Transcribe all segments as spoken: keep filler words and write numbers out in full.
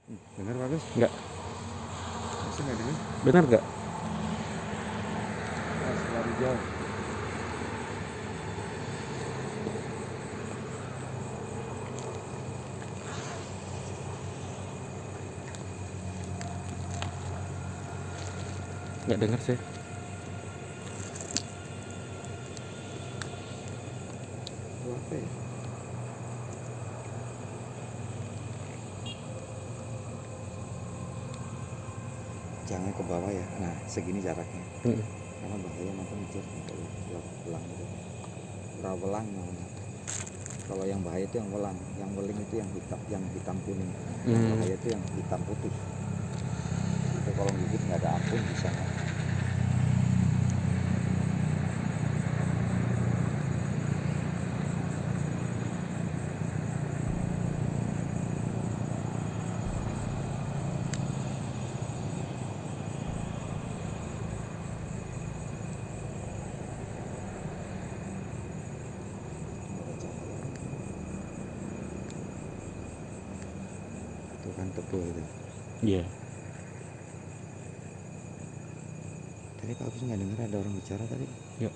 Benar bagus? Enggak. Masih nggak dengar? Benar nggak? Masih lari jauh. Nggak dengar sih. Itu apa ya? Jangan ke bawah ya. Nah, segini jaraknya. Hmm. Karena bahaya nanti ngejar kalau welang itu. Rawelang namanya. Kalau yang bahaya itu yang welang, yang weling itu yang hitam, yang hitam kuning. Yang Hmm. bahaya itu yang hitam putih. Itu kalau gigit nggak ada ampun bisa. Itu kan tebal itu. Iya. Tadi Pak Agus nggak dengar ada orang bicara tadi? Ya.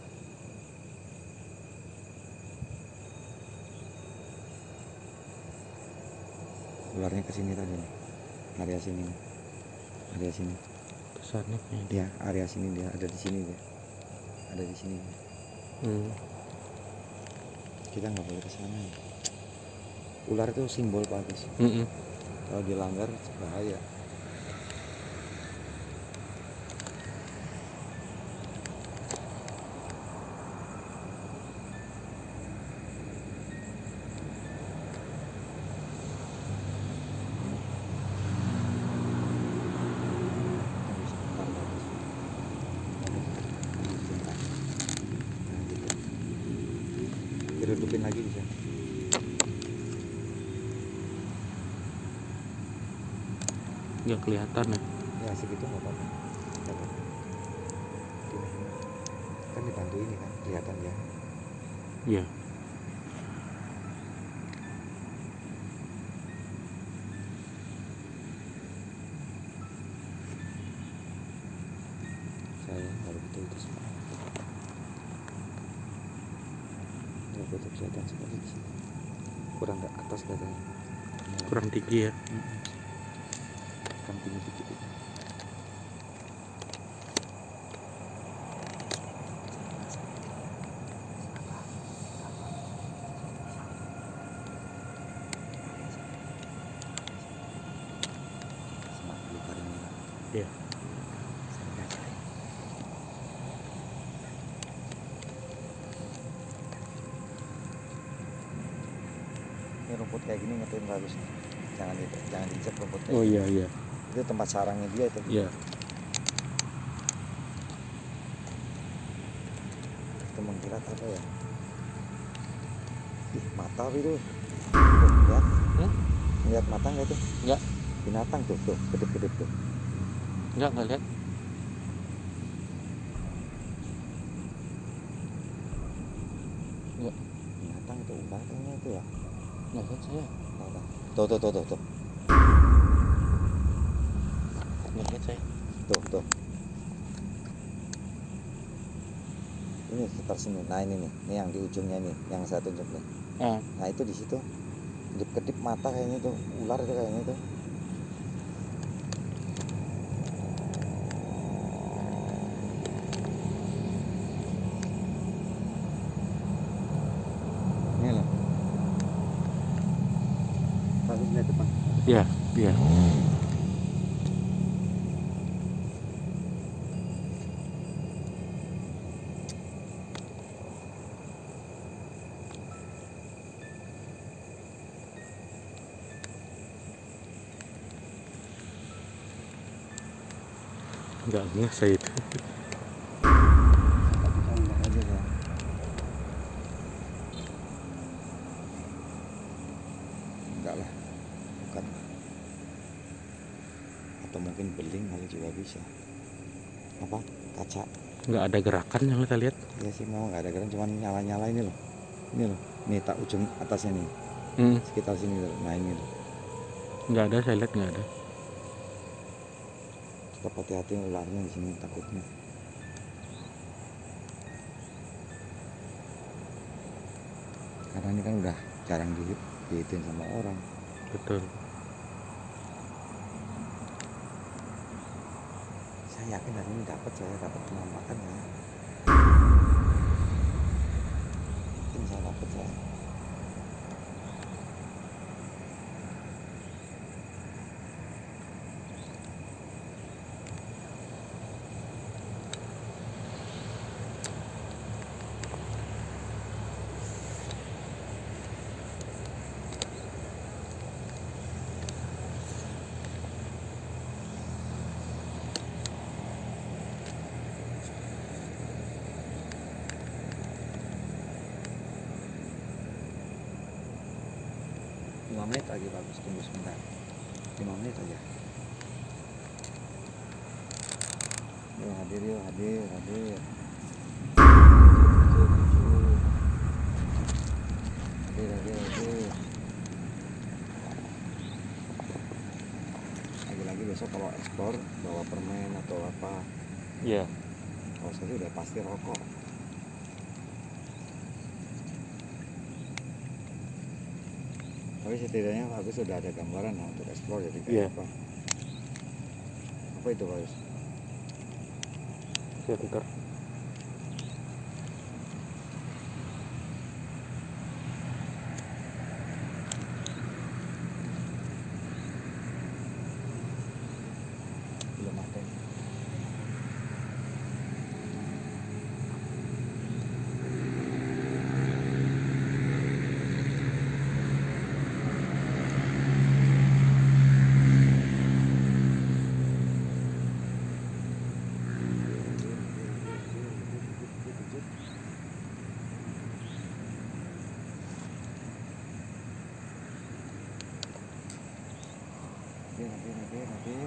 Ularnya ke sini tadi nih. Area sini. Area sini. Kesannya kayak Dia area sini dia ada di sini dia. Ada di sini. Hmm. Kita nggak boleh ke sana. Ya. Ular itu simbol Pak Agus. Mm-mm. Kalau dilanggar bahaya. Dudupin lagi bisa. Nggak kelihatan ya. Ya segitu nggak apa-apa. Nggak apa-apa. Gini. Kan dibantu ini kan kelihatan ya. Iya. Saya kalau betul itu semua. Nggak betul kelihatan sekali di sini. Kurang ke atas katanya. Kurang tinggi ya. Kan tinggi dikit itu. Semak belukar ini. Iya. Ini rumput kayak gini ngetuin bagus nih. Jangan di, jangan dicek rumput kayak Oh gini. iya iya. Itu tempat sarangnya dia itu. Iya. Itu mengkilat apa ya? Ih, mata itu. Tuh, lihat. Hmm? Lihat mata nggak tuh? Nggak. Binatang tuh, tuh, kedip-kedip tuh. Nggak nggak lihat. Nggak. Binatang itu ular kayaknya itu ya. Nggak lihat saya. Tahu dah. Tuh, tuh, tuh, tuh, tuh. Nggak lihat saya. Tuh, tuh. Ini sekitar sini. Nah ini nih, ini yang di ujungnya nih, yang saya tunjuk nih. Ah. Nah itu di situ, kedip-kedip mata kayaknya itu, ular itu kayaknya itu. Ini loh. Bagus lihat depan. Iya iya. Nggak nggak saya itu. Enggak aja ya. Enggak lah, bukan. Atau mungkin beling kali juga bisa. Apa? Kaca. Nggak ada gerakan yang kita lihat. Ya sih mau nggak ada gerakan, cuman nyala-nyala ini loh. Ini loh. Nih tak ujung atasnya nih. Hmm. Sekitar sini loh. Nah ini loh. Nggak ada, saya lihat nggak ada. Tetap hati-hati ularnya di sini takutnya. Karena ini kan udah jarang dihitin sama orang. Betul. Saya yakin hari ini dapat, saya dapat penampakan ya. Yakin saya dapat saya. lima menit lagi bagus, tunggu sebentar. lima menit aja. Yuk hadir, yuk hadir, hadir. Hadir, hadir, hadir. Lagi-lagi besok kalau ekspor bawa permen atau apa. Iya. Kalau saya udah pasti rokok. Tapi setidaknya bagus sudah ada gambaran lah untuk explore jadi kayak Iya. apa. Apa itu bagus? Center. Belum ada. Hadir, hadir, hadir, hadir.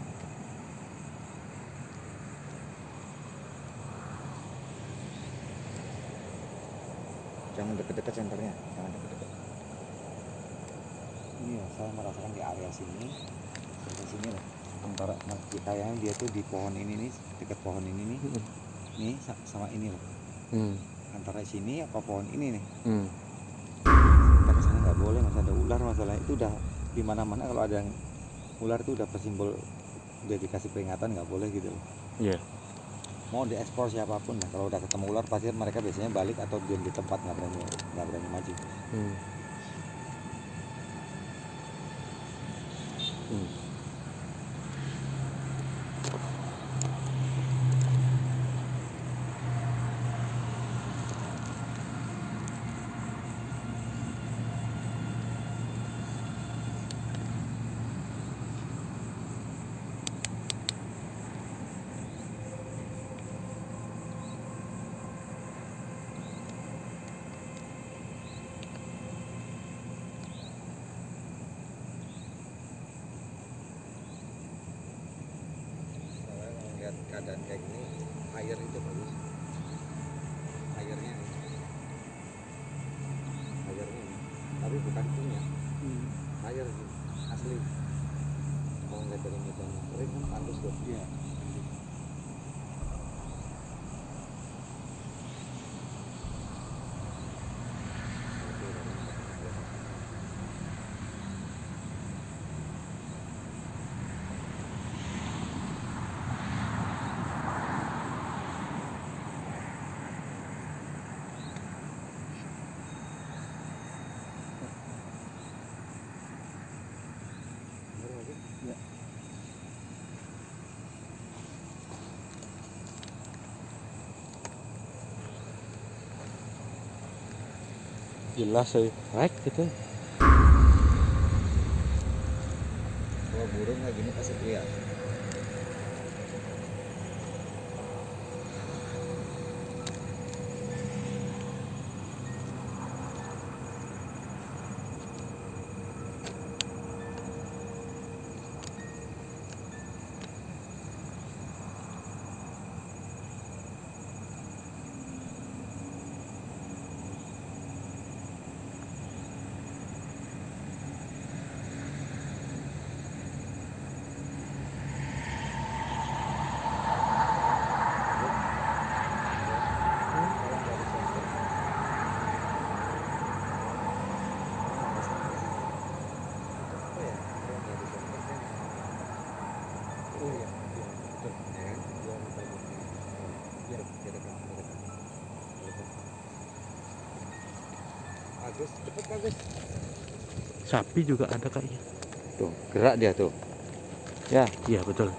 Jangan deket-deket senternya, jangan deket-deket. Ini ya, saya merasakan di area sini, sampai sini lah. Antara kayaknya dia tuh di pohon ini nih, dekat pohon ini nih, Hmm. nih sama ini loh. Hmm. Antara sini apa pohon ini nih. Hmm. Kita kesana nggak boleh, masih ada ular masalah itu udah di mana-mana kalau ada yang ular tuh udah persimbol, udah dikasih peringatan nggak boleh gitu loh. Iya. Mau diekspor siapapun lah, kalau udah ketemu ular pasti mereka biasanya balik atau diam di tempat, nggak berani nggak berani maju. Hmm. Hmm. Lihat keadaan kayak gini, air itu bagus. Airnya nih. Airnya nih. Tapi bukan punya. Air sih, asli. Kalau ngeliat dari medannya, kering kan tandus tuh. Iya. Ya. Jelas sih. Baik gitu. Kalau burung kayak gini pasti kelihatan. bagus, cepet bagus. Sapi juga ada kayaknya. Tuh, gerak dia tuh. Ya, Iya betul.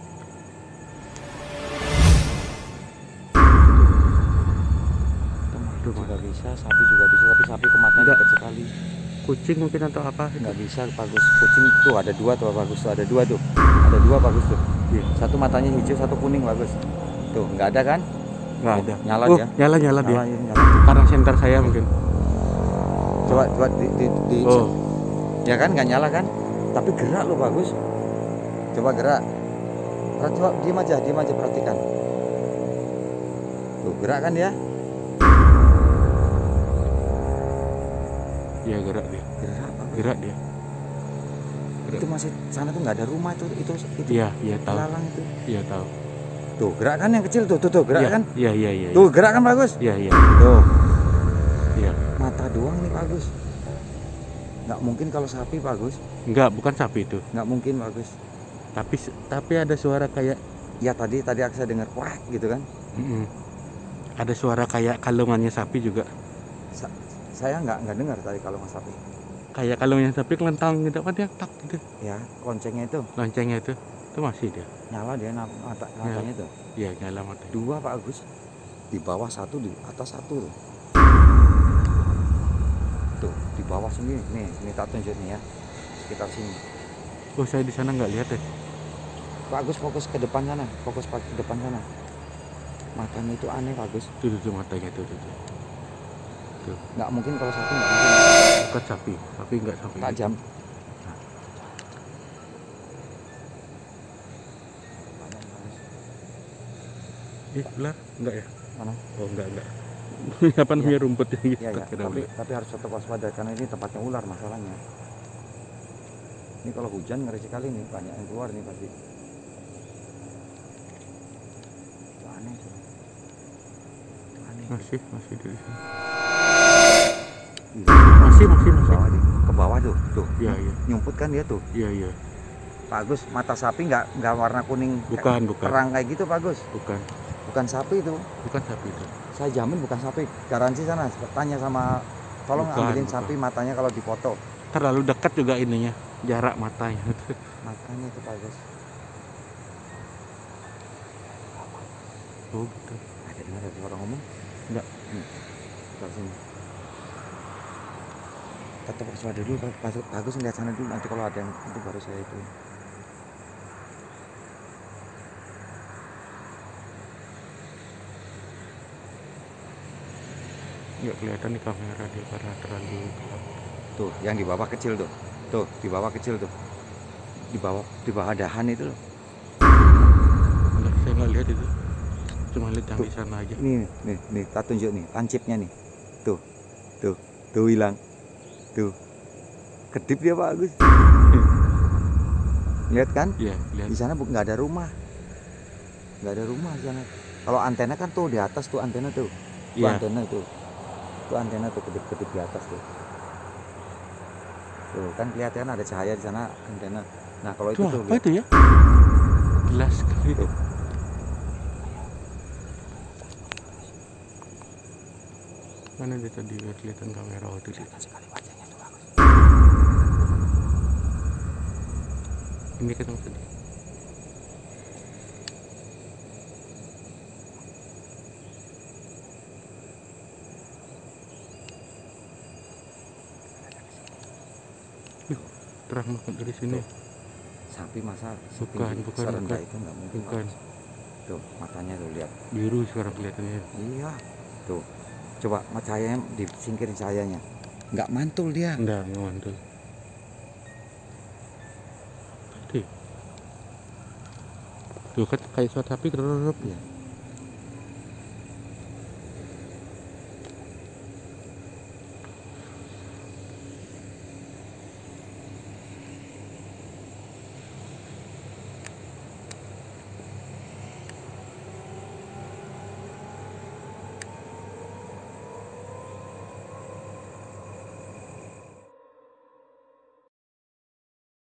Tuh, juga bisa, sapi juga bisa, tapi sapi kematian Enggak. dekat sekali. kucing mungkin atau apa? Nggak bisa bagus. Kucing tuh ada dua tuh bagus tuh, ada dua tuh. Ada dua bagus tuh. Iya. Satu matanya hijau, satu kuning bagus. Tuh, nggak ada kan? Nggak ada. Nyala Oh, dia. nyala nyala dia. Nyala, ya, nyala. Karena senter saya mungkin. Coba coba di, di, di Oh, ya kan nggak nyala kan? Tapi gerak lo bagus. Coba gerak. Perhati- Coba diam aja, diam aja perhatikan. Tuh, gerak kan dia? iya gerak dia. Gerak bagus. Gerak dia. Itu masih sana tuh nggak ada rumah itu itu itu Iya, iya tahu. lalang itu. Iya tahu. Tuh, gerak kan yang kecil tuh, tuh tuh gerak Iya, kan? Iya, iya, iya. Tuh, gerak kan bagus? Iya, iya. Tuh, Iya. mata doang nih bagus. Nggak mungkin kalau sapi bagus, Enggak, bukan sapi itu. nggak mungkin bagus. Tapi tapi ada suara kayak Ya tadi tadi aku saya dengar wah gitu kan. mm-mm. Ada suara kayak kalungannya sapi juga. Sa- saya nggak nggak dengar tadi kalau mas sapi. Kayak kalungnya sapi kelentang gitu apa dia tak gitu. Ya, loncengnya itu Loncengnya itu. Itu masih dia. nyala dia na- mata matanya tuh. Iya, nyala mati. Dua Pak Agus. Di bawah satu, di atas satu tuh. Tuh, di bawah sini nih, ini tak tunjuk nih ya. Sekitar sini. Oh, saya di sana nggak lihat deh. Pak Agus fokus ke depan sana, fokus ke depan sana. Matanya itu aneh Pak Agus. Tuh, tuh, tuh matanya tuh, tuh, tuh. Nggak mungkin kalau sapi nggak mungkin. Bukan sapi, tapi nggak sapi. Tajam. Ih, belar? Enggak ya? Mana? Oh, enggak, enggak. Apa namanya rumput yang gitu? Ya, ya. kira Tapi, ular. tapi harus tetap waspada karena ini tempatnya ular masalahnya. Ini kalau hujan ngeri sekali nih, banyak yang keluar nih pasti. Itu aneh tuh. Itu aneh. Masih, masih di sini. Ih, Masih, masih, ke masih. bawah nih, ke bawah tuh, tuh. Iya, iya. Nyumput kan dia tuh. Iya, iya. Pak Agus, mata sapi nggak nggak warna kuning Bukan, bukan. terang kayak gitu Pak Agus. Bukan, Bukan sapi itu. bukan sapi itu. Saya jamin bukan sapi. Garansi sana. Tanya sama, tolong Bukan, ambilin bukan. sapi matanya kalau dipoto. Terlalu dekat juga ininya, jarak matanya. Matanya itu Pak Agus. Oh, gitu. Ada dengar ada orang ngomong? Enggak. Hmm. Sebelah sini. Tetap waspada dulu Pak Pak Agus, lihat sana dulu, nanti kalau ada yang itu baru saya itu. Nggak kelihatan di kamera dia karena terlalu gelap. Tuh, yang di bawah kecil tuh. Tuh, di bawah kecil tuh. Di bawah di bawah dahan itu loh. Enggak, saya nggak lihat itu. Cuma lihat yang Tuh. di sana aja. Nih, nih, nih, tak tunjuk nih, lancipnya nih. Tuh. Tuh, tuh hilang. Tuh. Kedip dia Pak Agus. Lihat kan? Iya, lihat. Di sana bu- nggak ada rumah. Nggak ada rumah di sana. Kalau antena kan tuh di atas tuh antena tuh. Tuh Iya. antena itu. Tuh antena tuh kedip-kedip di atas tuh. Tuh kan kelihatan ada cahaya di sana antena. Nah, kalau itu Itu tuh apa lihat. itu ya? Jelas sekali. Tuh. Mana dia tadi nggak kelihatan kamera waktu itu? Kelihatan sekali wajahnya tuh Agus. Ini kan yang tadi. Loh, terang banget dari sini. Sapi masa sapi Bukan, bukan, serendah bukan. itu nggak mungkin Pak Bukan. Agus. Tuh matanya tuh lihat. Biru sekarang kelihatannya. Iya. Tuh. Coba mat cahayanya disingkirin cahayanya. Nggak mantul dia. Enggak, nggak mantul. Tuh. Tuh kan kayak suara sapi kerap. Iya.